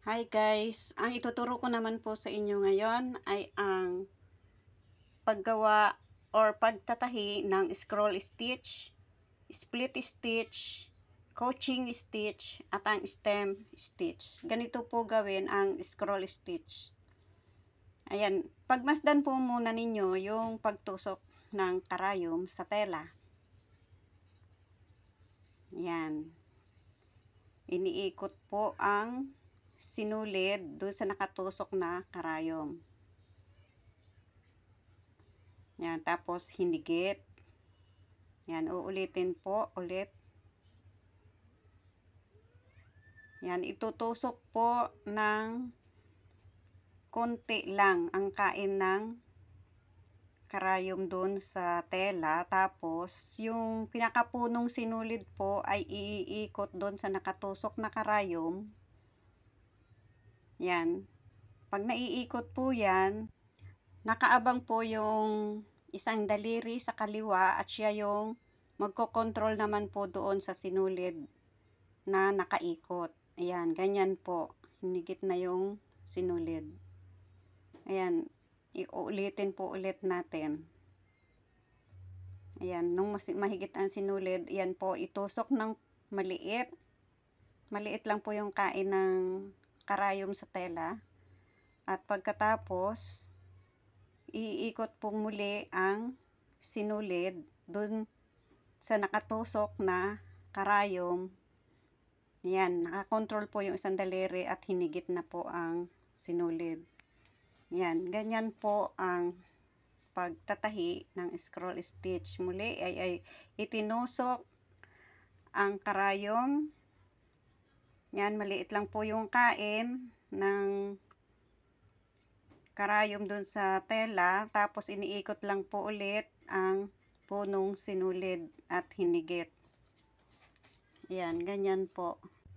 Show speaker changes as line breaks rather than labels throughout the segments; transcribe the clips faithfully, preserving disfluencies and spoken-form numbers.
Hi guys! Ang ituturo ko naman po sa inyo ngayon ay ang paggawa or pagtatahi ng scroll stitch, split stitch, coaching stitch, at ang stem stitch. Ganito po gawin ang scroll stitch. Ayan, pagmasdan po muna ninyo yung pagtusok ng karayom sa tela. Ayan. Iniikot po ang sinulid doon sa nakatusok na karayom. Yan, tapos hinigit. Yan, uulitin po ulit. Yan, itutusok po ng konti lang ang kain ng karayom doon sa tela. Tapos, yung pinakapunong sinulid po ay iikot doon sa nakatusok na karayom. Yan. Pag naiikot po yan, nakaabang po yung isang daliri sa kaliwa at siya yung magkokontrol naman po doon sa sinulid na nakaikot. Ayan, ganyan po. Hinigit na yung sinulid. Ayan, iulitin po ulit natin. Ayan, nung mahigit ang sinulid, ayan po, itusok ng maliit. Maliit lang po yung kain ng karayom sa tela. At pagkatapos, iikot po muli ang sinulid dun sa nakatusok na karayom. Yan, nakakontrol po yung isang daliri at hinigit na po ang sinulid. Yan, ganyan po ang pagtatahi ng scroll stitch. Muli ay, ay itinusok ang karayom. Yan, maliit lang po yung kain ng karayom dun sa tela. Tapos iniikot lang po ulit ang punong sinulid at hinigit. Yan, ganyan po.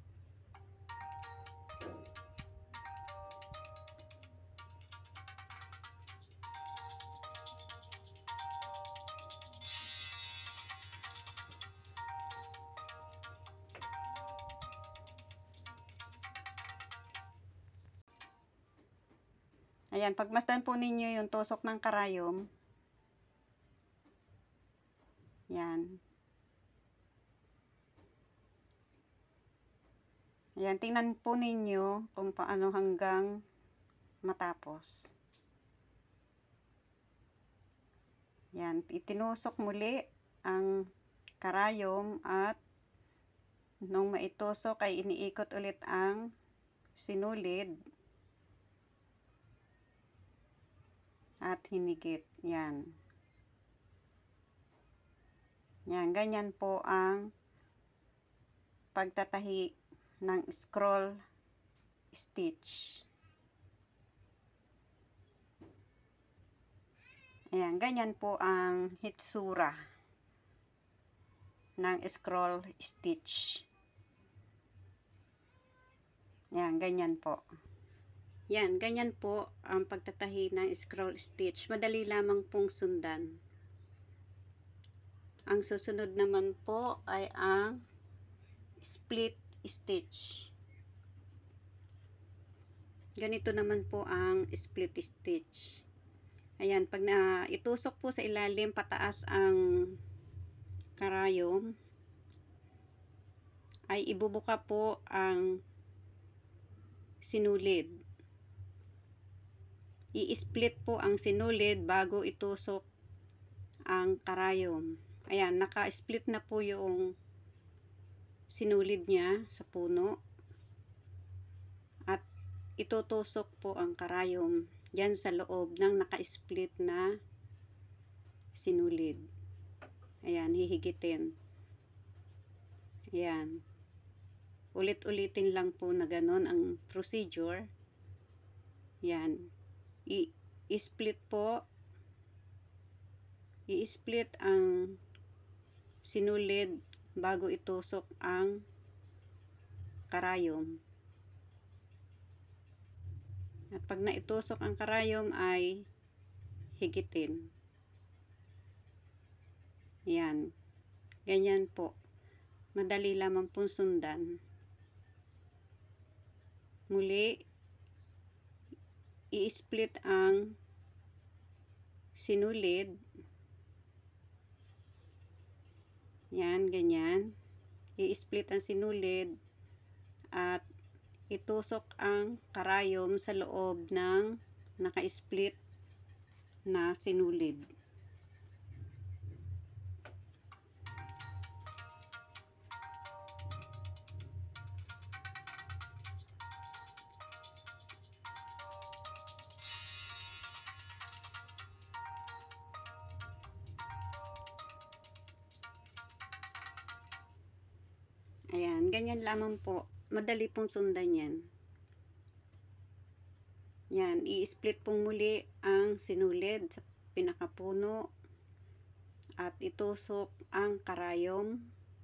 Ayan, pagmasdan po ninyo yung tusok ng karayom. Yan. Ayan, tingnan po ninyo kung paano hanggang matapos. Yan, itinusok muli ang karayom at nung maitusok ay iniikot ulit ang sinulid at hinigit. Yan. Yan, ganyan po ang pagtatahi ng scroll stitch. Ayan, ganyan po ang hitsura ng scroll stitch. Ayan, ganyan po. Yan, ganyan po ang pagtatahi ng scroll stitch. Madali lamang pong sundan. Ang susunod naman po ay ang split stitch. Ganito naman po ang split stitch. Ayan, pag na itusok po sa ilalim pataas ang karayom, ay ibubuka po ang sinulid. I-split po ang sinulid bago itusok ang karayom. Ayan, naka-split na po yung sinulid niya sa puno. At itutusok po ang karayom yan sa loob ng naka-split na sinulid. Ayan, hihigitin. Ayan. Ulit-ulitin lang po na ganon ang procedure. Yan. I-split po. I-split ang sinulid bago itusok ang karayom. At pag naitusok ang karayom ay higitin. Yan. Ganyan po. Madali lamang pong sundan. muli i-split ang sinulid. Yan, ganyan. I-split ang sinulid at itusok ang karayom sa loob ng naka-split na sinulid. Ayan, ganyan lamang po. Madali pong sundan yan. Yan, i-split pong muli ang sinulid sa pinakapuno at itusok ang karayom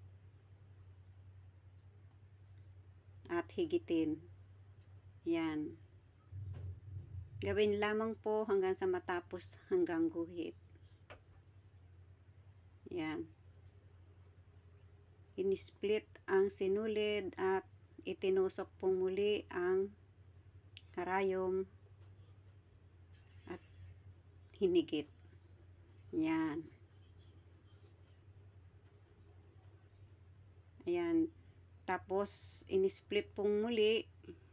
at higitin. Yan. Gawin lamang po hanggang sa matapos hanggang guhit. Yan. In-split ang sinulid at itinusok pong muli ang karayom at hinigit. Yan. Ayan. Tapos, in-split pong muli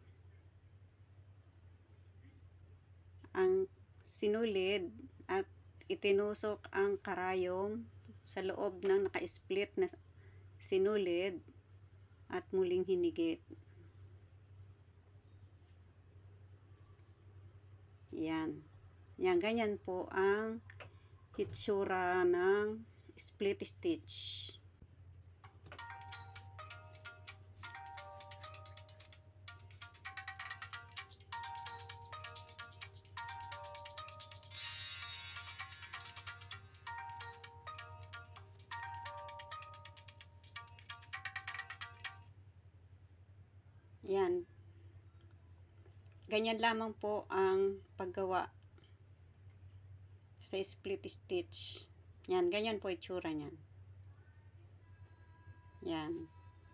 ang sinulid at itinusok ang karayom sa loob ng naka-split na sinulid at muling hinigit. Yan. Yan, ganyan po ang hitsura ng split stitch. Yan. Ganyan lamang po ang paggawa sa split stitch. Yan, ganyan po itsura niyan. Yan.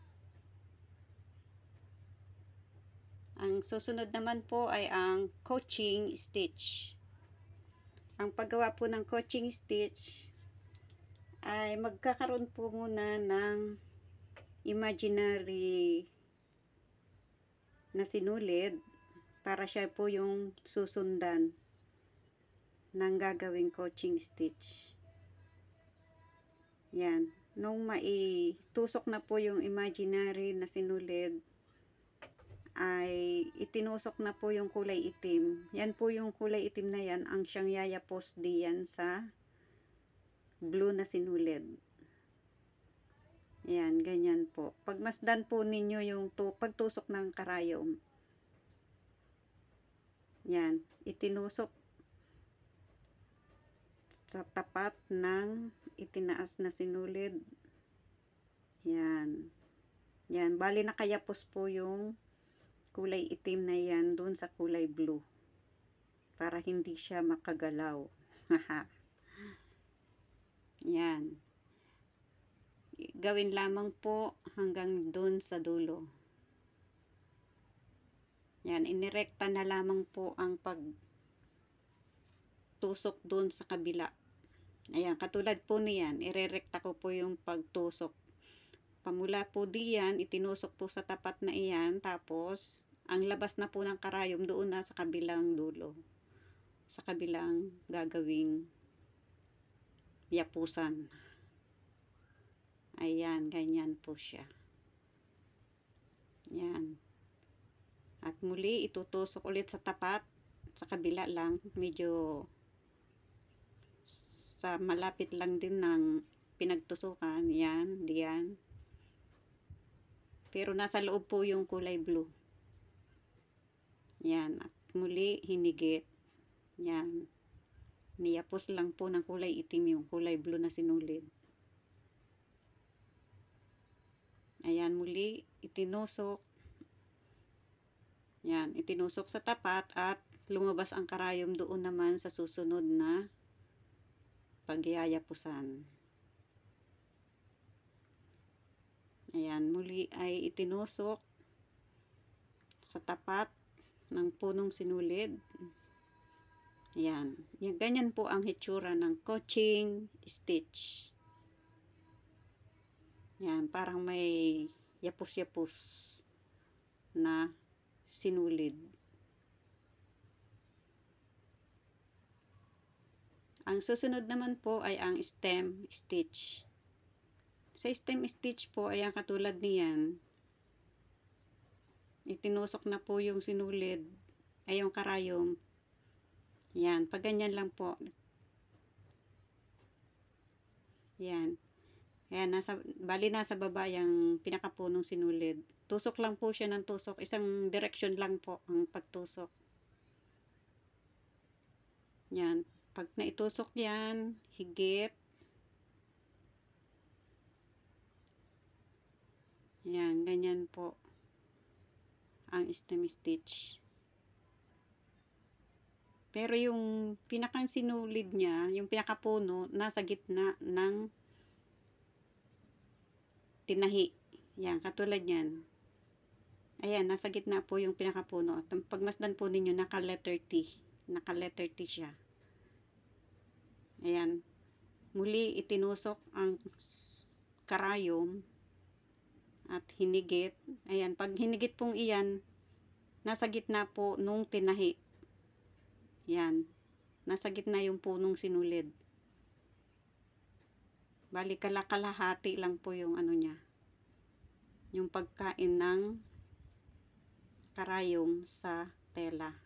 Ang susunod naman po ay ang coaching stitch. Ang paggawa po ng coaching stitch ay magkakaroon po muna ng imaginary na sinulid para siya po yung susundan ng gagawing coaching stitch. Yan. Nung maitusok na po yung imaginary na sinulid, ay itinusok na po yung kulay itim. Yan po yung kulay itim na yan, ang siyang yayapos diyan sa blue na sinulid. Yan, ganyan po. Pagmasdan po ninyo yung to, pagtusok ng karayom. Yan, itinusok sa tapat ng itinaas na sinulid. Yan. Yan, bali nakayapos po yung kulay itim na yan dun sa kulay blue. Para hindi siya makagalaw. Yan. Gawin lamang po hanggang dun sa dulo. Yan, inirekta na lamang po ang pagtusok dun sa kabila. Ayan, katulad po niyan, irerekta ko po yung pagtusok. Pamula po diyan, itinusok po sa tapat na iyan, tapos ang labas na po ng karayom doon na sa kabilang dulo. Sa kabilang gagawing yapusan. Ayan, ganyan po siya. Yan. At muli, itutusok ulit sa tapat, sa kabila lang, medyo sa malapit lang din ng pinagtusukan. Yan, diyan. Pero nasa loob po yung kulay blue. Yan, at muli, hinigit. Yan. Niyapos lang po ng kulay itim yung kulay blue na sinulid. Ayan, muli, itinusok. Yan, itinusok sa tapat at lumabas ang karayom doon naman sa susunod na pagyayapusan. Ayan, muli ay itinusok sa tapat ng punong sinulid. Yan. Yan. Ganyan po ang hitsura ng coaching stitch. Yan. Parang may yapos-yapos na sinulid. Ang susunod naman po ay ang stem stitch. Sa stem stitch po ay ang katulad niyan. Itinusok na po yung sinulid ay yung karayom. Yan, pag ganyan lang po. Yan. Yan, nasa, bali nasa baba yung pinakapunong sinulid. Tusok lang po siya ng tusok. Isang direction lang po ang pagtusok. Yan. Pag naitusok yan, higit. Yan, ganyan po ang stem stitch. Pero yung pinakang sinulid niya, yung pinakapuno, nasa gitna ng tinahi. Yan, katulad yan. Ayan, nasa gitna po yung pinakapuno. At pagmasdan po ninyo, naka letter T. Naka letter T siya. Ayan. Muli itinusok ang karayom at hinigit. Ayan, pag hinigit pong iyan, nasa gitna po nung tinahi. Yan. Nasa gitna yung punong sinulid. Bali kalakalahati lang po yung ano niya. Yung pagkain ng karayom sa tela.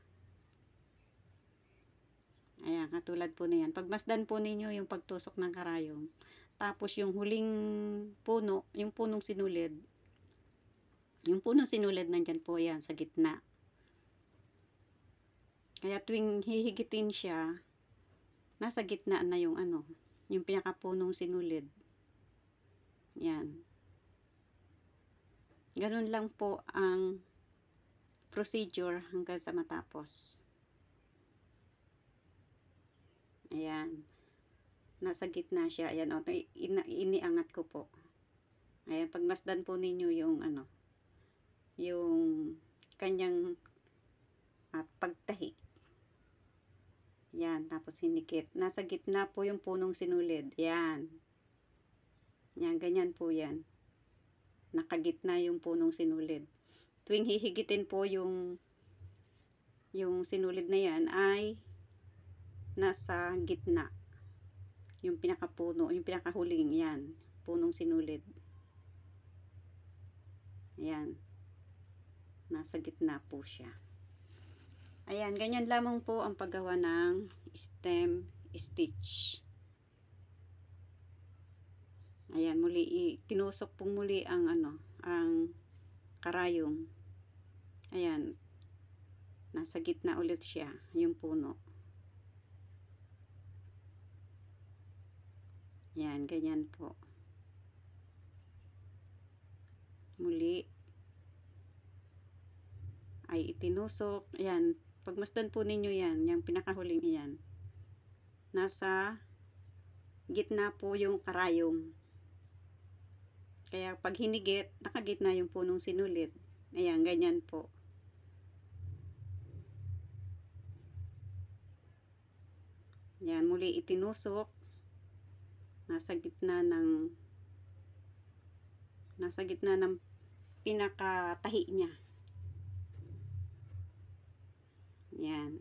Ayan, katulad po na yan. Pagmasdan po ninyo yung pagtusok ng karayom. Tapos yung huling puno, yung punong sinulid. Yung punong sinulid nandyan po yan sa gitna. Kaya tuwing hihigitin siya, nasa gitna na yung ano, yung pinakapunong sinulid. Yan. Ganun lang po ang procedure hanggang sa matapos. Ayan. Nasa gitna siya. Ayan, o, ina, iniangat ko po. Ayan, pagmasdan po ninyo yung ano, yung kanyang at pagtahi. Yan, tapos hinikit. Nasa gitna po yung punong sinulid. Yan. Yan, ganyan po yan. Nakagitna yung punong sinulid. Tuwing hihigitin po yung yung sinulid na yan ay nasa gitna. Yung pinakapuno, yung pinakahuling yan. Punong sinulid. Yan. Nasa gitna po siya. Ayan, ganyan lamang po ang paggawa ng stem stitch. Ayan, muli, tinusok pong muli ang ano, ang karayom. Ayan, nasa gitna ulit siya, yung puno. Ayan, ganyan po. Muli, ay itinusok. Ayan, pagmasdan po ninyo yan, yung pinakahuling iyan. Nasa gitna po yung karayom. Kaya pag hinigit, nakagitna yung punong sinulid. Ayan, ganyan po. Ayan, muli itinusok. Nasa gitna ng nasa gitna ng pinakatahi niya. Yan.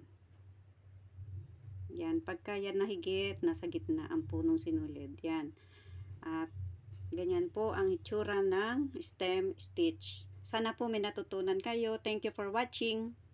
Yan. Pagka yan nahigit, nasa gitna ang punong sinulid. Yan. At ganyan po ang itsura ng stem stitch. Sana po may natutunan kayo. Thank you for watching.